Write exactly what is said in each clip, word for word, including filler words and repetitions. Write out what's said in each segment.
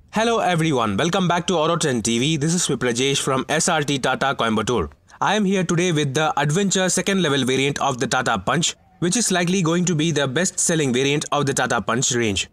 Hello everyone, welcome back to Auto Trend T V. This is Viprajesh from S R T Tata Coimbatore. I am here today with the Adventure second level variant of the Tata Punch, which is likely going to be the best selling variant of the Tata Punch range.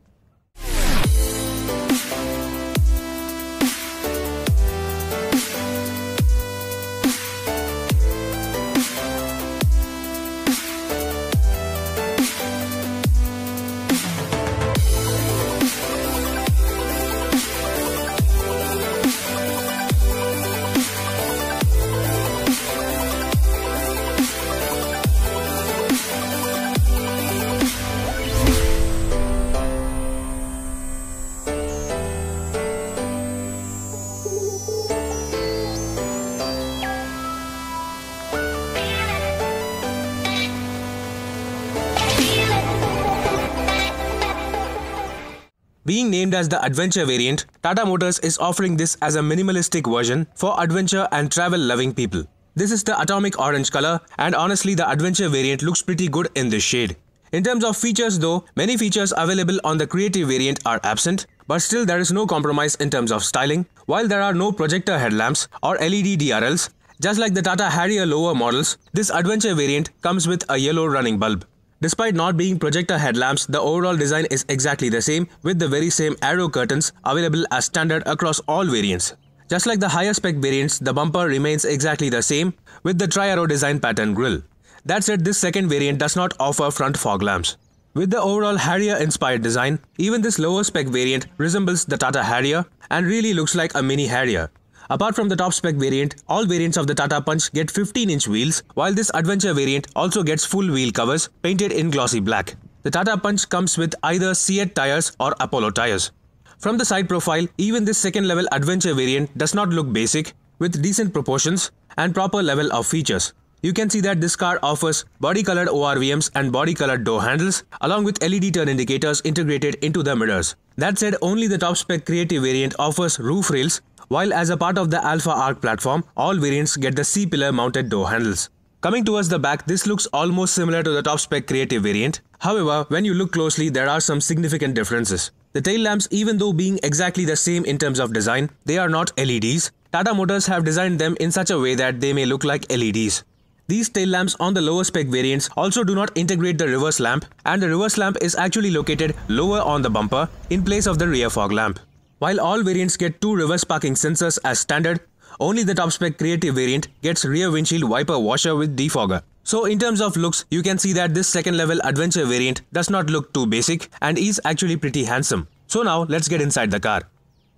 Being named as the Adventure variant, Tata Motors is offering this as a minimalistic version for adventure and travel loving people. This is the atomic orange color, and honestly the Adventure variant looks pretty good in this shade. In terms of features though, many features available on the Creative variant are absent, but still there is no compromise in terms of styling. While there are no projector headlamps or L E D D R Ls, just like the Tata Harrier lower models, this Adventure variant comes with a yellow running bulb. Despite not being projector headlamps, the overall design is exactly the same, with the very same arrow curtains available as standard across all variants. Just like the higher spec variants, the bumper remains exactly the same, with the tri-arrow design pattern grille. That said, this second variant does not offer front fog lamps. With the overall Harrier inspired design, even this lower spec variant resembles the Tata Harrier and really looks like a mini Harrier. Apart from the top spec variant, all variants of the Tata Punch get fifteen inch wheels, while this Adventure variant also gets full wheel covers painted in glossy black. The Tata Punch comes with either Seat tires or Apollo tires. From the side profile, even this second level Adventure variant does not look basic, with decent proportions and proper level of features. You can see that this car offers body colored O R V Ms and body colored door handles, along with L E D turn indicators integrated into the mirrors. That said, only the top spec Creative variant offers roof rails, while as a part of the Alpha Arc platform, all variants get the C-pillar mounted door handles. Coming towards the back, this looks almost similar to the top spec Creative variant. However, when you look closely, there are some significant differences. The tail lamps, even though being exactly the same in terms of design, they are not L E Ds. Tata Motors have designed them in such a way that they may look like L E Ds. These tail lamps on the lower spec variants also do not integrate the reverse lamp, and the reverse lamp is actually located lower on the bumper in place of the rear fog lamp. While all variants get two reverse parking sensors as standard, only the top spec Creative variant gets rear windshield wiper washer with defogger. So in terms of looks, you can see that this second level Adventure variant does not look too basic and is actually pretty handsome. So now let's get inside the car.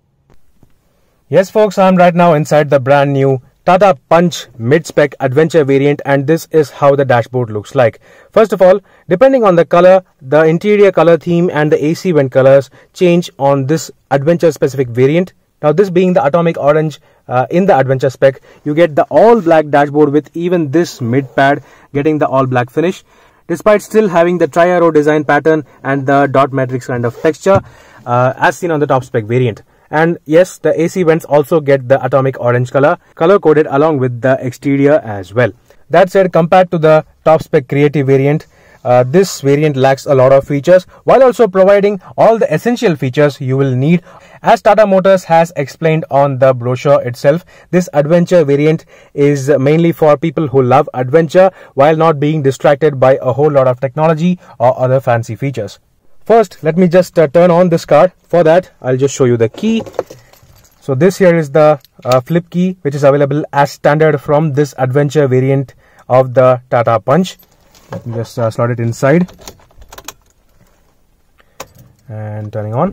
Yes folks, I'm right now inside the brand new Tata Punch mid-spec Adventure variant, and this is how the dashboard looks like. First of all, depending on the color, the interior color theme and the A C vent colors change on this Adventure specific variant. Now this being the atomic orange uh, in the Adventure spec, you get the all black dashboard with even this mid pad getting the all black finish, despite still having the tri-arrow design pattern and the dot matrix kind of texture uh, as seen on the top spec variant. And yes, the A C vents also get the atomic orange color, color coded along with the exterior as well. That said, compared to the top spec Creative variant, uh, this variant lacks a lot of features, while also providing all the essential features you will need. As Tata Motors has explained on the brochure itself, this Adventure variant is mainly for people who love adventure while not being distracted by a whole lot of technology or other fancy features. First, let me just uh, turn on this car. For that, I'll just show you the key. So this here is the uh, flip key, which is available as standard from this Adventure variant of the Tata Punch. Let me just uh, slot it inside and turning on.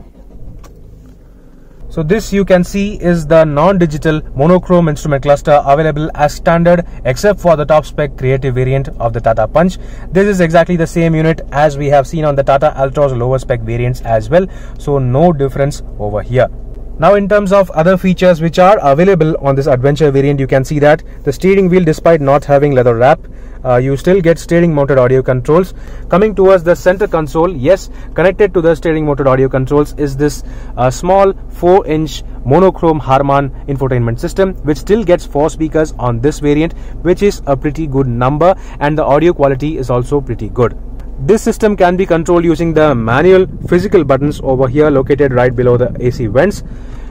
So this you can see is the non-digital monochrome instrument cluster available as standard except for the top spec Creative variant of the Tata Punch. This is exactly the same unit as we have seen on the Tata Altroz lower spec variants as well. So no difference over here. Now in terms of other features which are available on this Adventure variant, you can see that the steering wheel, despite not having leather wrap, uh, you still get steering mounted audio controls. Coming towards the center console, yes, connected to the steering mounted audio controls is this uh, small four inch monochrome Harman infotainment system, which still gets four speakers on this variant, which is a pretty good number, and the audio quality is also pretty good. This system can be controlled using the manual physical buttons over here located right below the A C vents.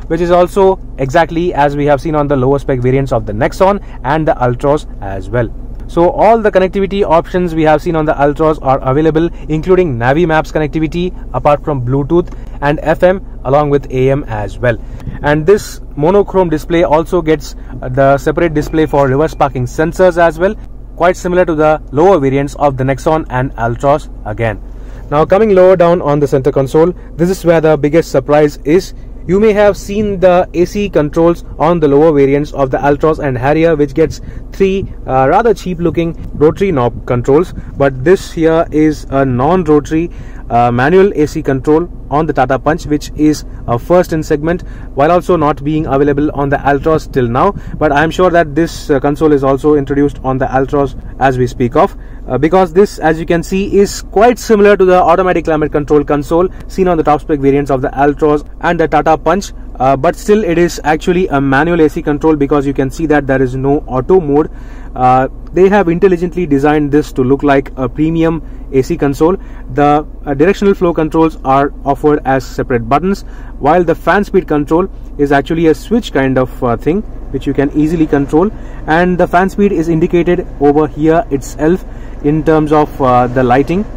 which is also exactly as we have seen on the lower spec variants of the Nexon and the Altroz as well. So all the connectivity options we have seen on the Altroz are available, including Navi Maps connectivity apart from Bluetooth and F M along with A M as well. And this monochrome display also gets the separate display for reverse parking sensors as well, quite similar to the lower variants of the Nexon and Altroz again. Now coming lower down on the center console, this is where the biggest surprise is. You may have seen the A C controls on the lower variants of the Altroz and Harrier, which gets three uh, rather cheap looking rotary knob controls, but this here is a non-rotary uh, manual A C control on the Tata Punch, which is a first in segment, while also not being available on the Altroz till now. But I am sure that this uh, console is also introduced on the Altroz as we speak of, uh, because this, as you can see, is quite similar to the automatic climate control console seen on the top spec variants of the Altroz and the Tata Punch, uh, but still it is actually a manual A C control, because you can see that there is no auto mode. Uh, they have intelligently designed this to look like a premium A C console. The uh, directional flow controls are offered as separate buttons, while the fan speed control is actually a switch kind of uh, thing which you can easily control, and the fan speed is indicated over here itself in terms of uh, the lighting.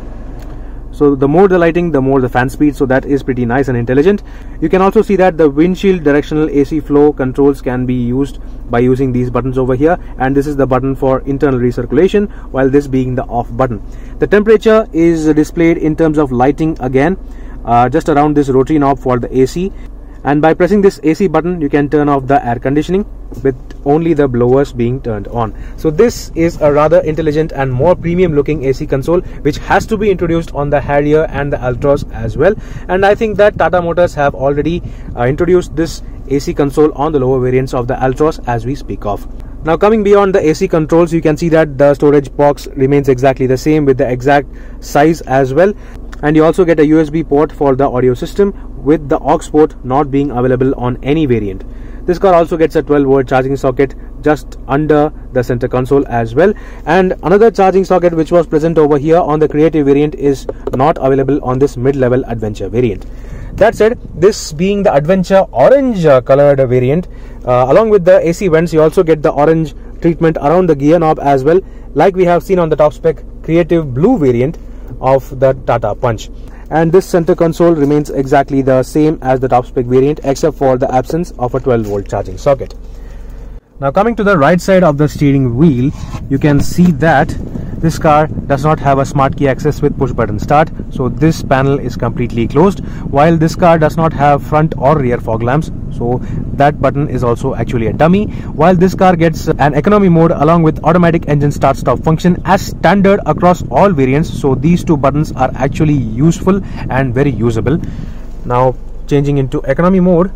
So the more the lighting, the more the fan speed, so that is pretty nice and intelligent. You can also see that the windshield directional A C flow controls can be used by using these buttons over here, and this is the button for internal recirculation, while this being the off button. The temperature is displayed in terms of lighting again, uh, just around this rotary knob for the A C, and by pressing this A C button you can turn off the air conditioning with only the blowers being turned on. So this is a rather intelligent and more premium looking A C console, which has to be introduced on the Harrier and the Altroz as well, and I think that Tata Motors have already uh, introduced this A C console on the lower variants of the Altroz as we speak of. Now coming beyond the A C controls, you can see that the storage box remains exactly the same with the exact size as well, and you also get a U S B port for the audio system, with the aux port not being available on any variant. This car also gets a twelve volt charging socket just under the center console as well, and another charging socket which was present over here on the Creative variant is not available on this mid-level Adventure variant. That said, this being the Adventure orange uh, colored variant, uh, along with the A C vents, you also get the orange treatment around the gear knob as well, like we have seen on the top spec Creative blue variant of the Tata Punch. And this center console remains exactly the same as the top spec variant, except for the absence of a twelve volt charging socket. Now coming to the right side of the steering wheel, you can see that this car does not have a smart key access with push button start, so this panel is completely closed, while this car does not have front or rear fog lamps, so that button is also actually a dummy, while this car gets an economy mode along with automatic engine start stop function as standard across all variants, so these two buttons are actually useful and very usable. Now changing into economy mode,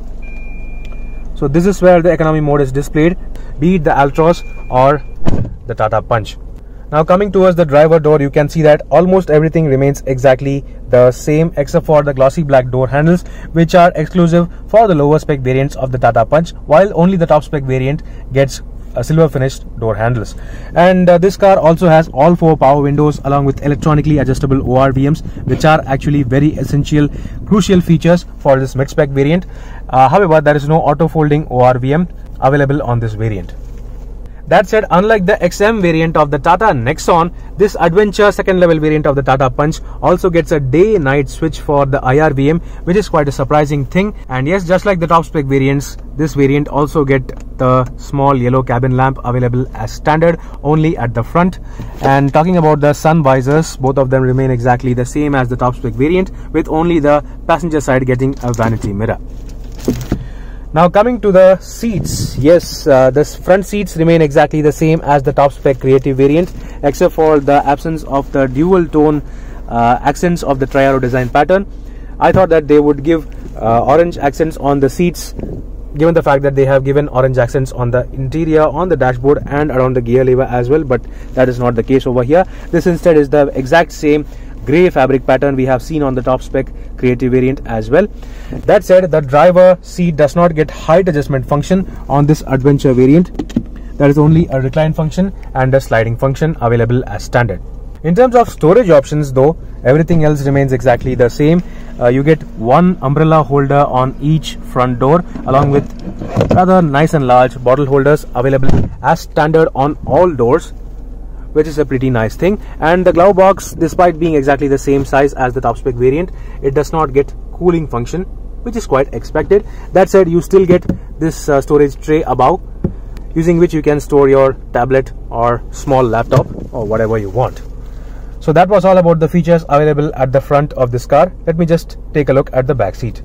so this is where the economy mode is displayed, be it the Altroz or the Tata Punch. Now coming towards the driver door, you can see that almost everything remains exactly the same except for the glossy black door handles, which are exclusive for the lower spec variants of the Tata Punch, while only the top spec variant gets a silver finished door handles. And uh, this car also has all four power windows along with electronically adjustable O R V Ms, which are actually very essential, crucial features for this mid spec variant. Uh, however, there is no auto folding O R V M available on this variant. That said, unlike the X M variant of the Tata Nexon, this Adventure second level variant of the Tata Punch also gets a day-night switch for the I R V M, which is quite a surprising thing. And yes, just like the top spec variants, this variant also get the small yellow cabin lamp available as standard only at the front. And talking about the sun visors, both of them remain exactly the same as the top spec variant, with only the passenger side getting a vanity mirror. Now coming to the seats, yes, uh, the front seats remain exactly the same as the top spec Creative variant, except for the absence of the dual tone uh, accents of the Tri-Arrow design pattern. I thought that they would give uh, orange accents on the seats, given the fact that they have given orange accents on the interior, on the dashboard and around the gear lever as well, but that is not the case over here. This instead is the exact same grey fabric pattern we have seen on the top spec Creative variant as well. That said, the driver seat does not get height adjustment function on this Adventure variant. There is only a recline function and a sliding function available as standard. In terms of storage options though, everything else remains exactly the same. Uh, you get one umbrella holder on each front door along with rather nice and large bottle holders available as standard on all doors, which is a pretty nice thing. And the glove box, despite being exactly the same size as the top spec variant, it does not get cooling function, which is quite expected. That said, you still get this uh, storage tray above, using which you can store your tablet or small laptop or whatever you want. So that was all about the features available at the front of this car. Let me just take a look at the back seat.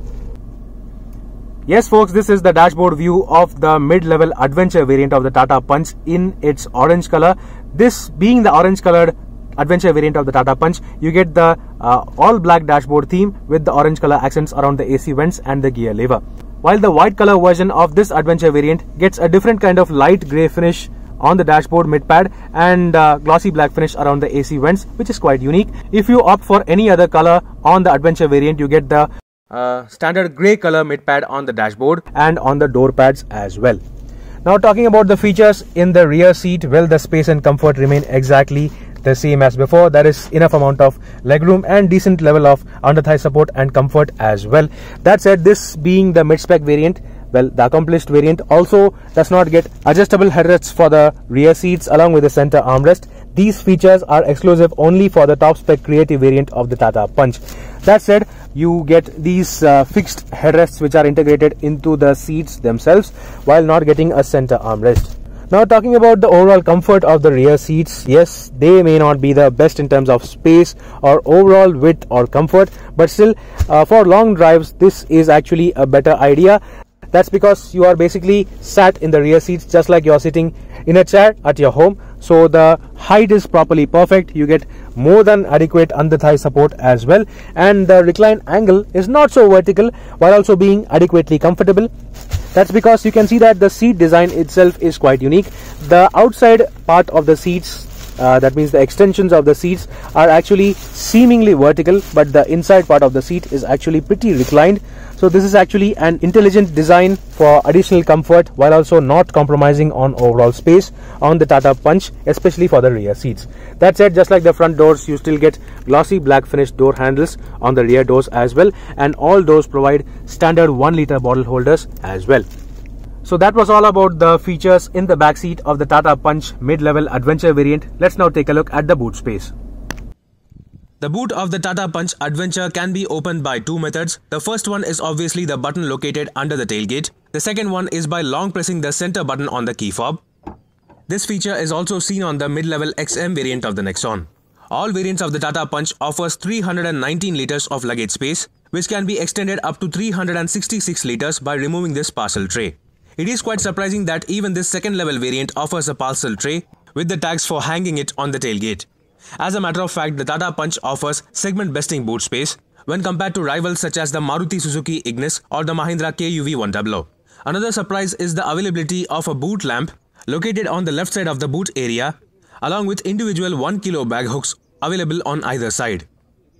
Yes folks, this is the dashboard view of the mid-level adventure variant of the Tata Punch in its orange color. This being the orange colored adventure variant of the Tata Punch, you get the uh, all black dashboard theme with the orange color accents around the A C vents and the gear lever. While the white color version of this adventure variant gets a different kind of light grey finish on the dashboard mid-pad and uh, glossy black finish around the A C vents, which is quite unique. If you opt for any other color on the adventure variant, you get the uh, standard grey color mid-pad on the dashboard and on the door pads as well. Now talking about the features in the rear seat, well, the space and comfort remain exactly the same as before. There is enough amount of legroom and decent level of under thigh support and comfort as well. That said, this being the mid-spec variant, well, the accomplished variant also does not get adjustable headrests for the rear seats along with the center armrest. These features are exclusive only for the top spec creative variant of the Tata Punch. That said, you get these uh, fixed headrests which are integrated into the seats themselves while not getting a center armrest. Now talking about the overall comfort of the rear seats, yes, they may not be the best in terms of space or overall width or comfort, but still uh, for long drives this is actually a better idea. That's because you are basically sat in the rear seats just like you're sitting in a chair at your home. So the height is properly perfect. You get more than adequate under thigh support as well, and the recline angle is not so vertical while also being adequately comfortable. That's because you can see that the seat design itself is quite unique. The outside part of the seats, uh, that means the extensions of the seats, are actually seemingly vertical, but the inside part of the seat is actually pretty reclined. So this is actually an intelligent design for additional comfort while also not compromising on overall space on the Tata Punch, especially for the rear seats. That said, just like the front doors, you still get glossy black finished door handles on the rear doors as well, and all doors provide standard one liter bottle holders as well. So that was all about the features in the back seat of the Tata Punch mid-level adventure variant. Let's now take a look at the boot space. The boot of the Tata Punch Adventure can be opened by two methods. The first one is obviously the button located under the tailgate. The second one is by long pressing the center button on the key fob. This feature is also seen on the mid-level X M variant of the Nexon. All variants of the Tata Punch offers three hundred nineteen liters of luggage space, which can be extended up to three hundred sixty-six liters by removing this parcel tray. It is quite surprising that even this second level variant offers a parcel tray with the tags for hanging it on the tailgate. As a matter of fact, the Tata Punch offers segment-besting boot space when compared to rivals such as the Maruti Suzuki Ignis or the Mahindra K U V one hundred. Another surprise is the availability of a boot lamp located on the left side of the boot area, along with individual one kilo bag hooks available on either side.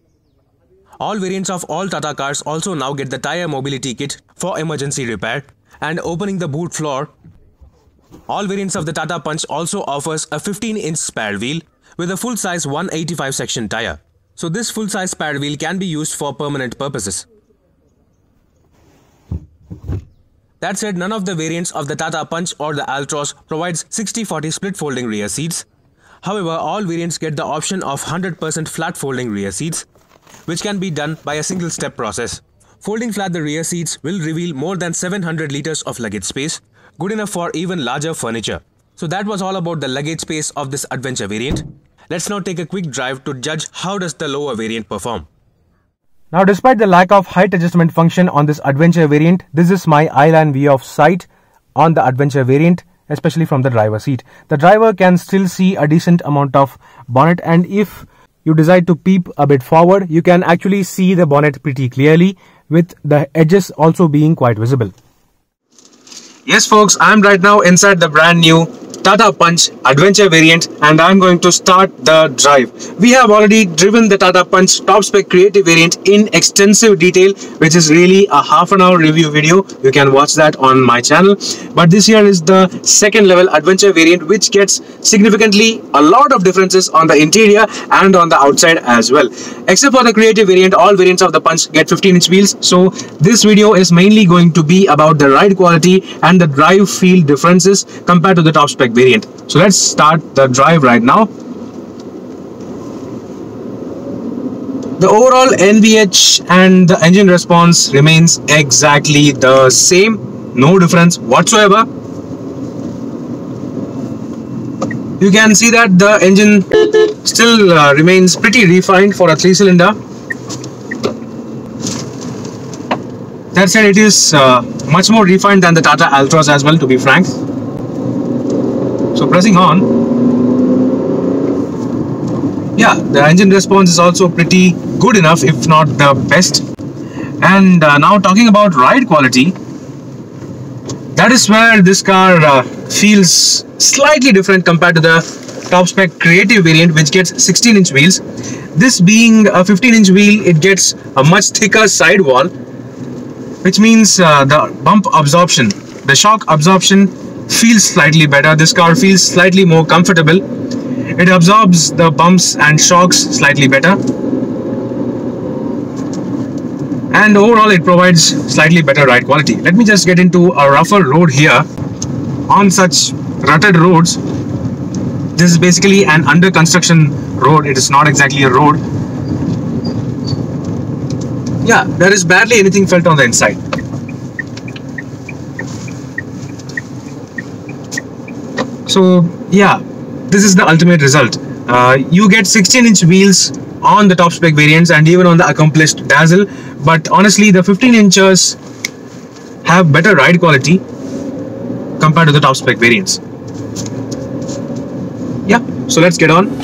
All variants of all Tata cars also now get the tire mobility kit for emergency repair and opening the boot floor. All variants of the Tata Punch also offers a fifteen inch spare wheel with a full-size one eighty-five section tire. So this full-size spare wheel can be used for permanent purposes. That said, none of the variants of the Tata Punch or the Altroz provides sixty forty split folding rear seats. However, all variants get the option of one hundred percent flat folding rear seats, which can be done by a single step process. Folding flat the rear seats will reveal more than seven hundred liters of luggage space, good enough for even larger furniture. So that was all about the luggage space of this adventure variant. Let's now take a quick drive to judge how does the lower variant perform. Now, despite the lack of height adjustment function on this adventure variant, this is my eye-line view of sight on the adventure variant, especially from the driver seat. The driver can still see a decent amount of bonnet, and if you decide to peep a bit forward, you can actually see the bonnet pretty clearly, with the edges also being quite visible. Yes folks, I am right now inside the brand new Tata Punch Adventure variant, and I'm going to start the drive. We have already driven the Tata Punch top spec creative variant in extensive detail, which is really a half an hour review video. You can watch that on my channel. But this here is the second level adventure variant, which gets significantly a lot of differences on the interior and on the outside as well. Except for the creative variant, all variants of the Punch get fifteen inch wheels. So this video is mainly going to be about the ride quality and the drive feel differences compared to the top spec variant. So let's start the drive right now. The overall N V H and the engine response remains exactly the same, no difference whatsoever. You can see that the engine still uh, remains pretty refined for a three cylinder. That said, it is uh, much more refined than the Tata Altroz as well, to be frank. So pressing on, yeah, the engine response is also pretty good enough, if not the best. And uh, now talking about ride quality, that is where this car uh, feels slightly different compared to the top spec creative variant, which gets sixteen inch wheels. This being a fifteen inch wheel, it gets a much thicker sidewall, which means uh, the bump absorption, the shock absorption feels slightly better. This car feels slightly more comfortable. It absorbs the bumps and shocks slightly better. And overall, it provides slightly better ride quality. Let me just get into a rougher road here. On such rutted roads, this is basically an under construction road. It is not exactly a road. Yeah, there is barely anything felt on the inside. So yeah, this is the ultimate result. Uh, you get sixteen inch wheels on the top spec variants and even on the accomplished Dazzle, but honestly the fifteen inchers have better ride quality compared to the top spec variants. Yeah, so let's get on.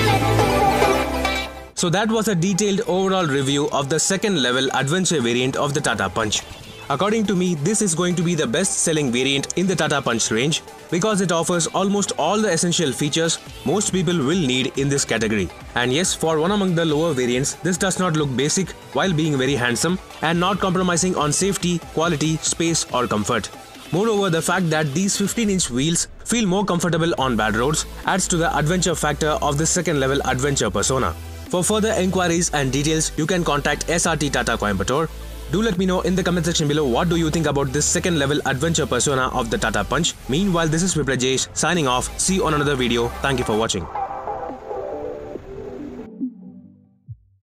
So that was a detailed overall review of the second level adventure variant of the Tata Punch. According to me, this is going to be the best selling variant in the Tata Punch range because it offers almost all the essential features most people will need in this category. And yes, for one among the lower variants, this does not look basic while being very handsome and not compromising on safety, quality, space or comfort. Moreover, the fact that these fifteen inch wheels feel more comfortable on bad roads adds to the adventure factor of the second level adventure persona. For further inquiries and details, you can contact S R T Tata Coimbatore. Do let me know in the comment section below what do you think about this second level adventure persona of the Tata Punch. Meanwhile, this is Viprajesh signing off. See you on another video. Thank you for watching.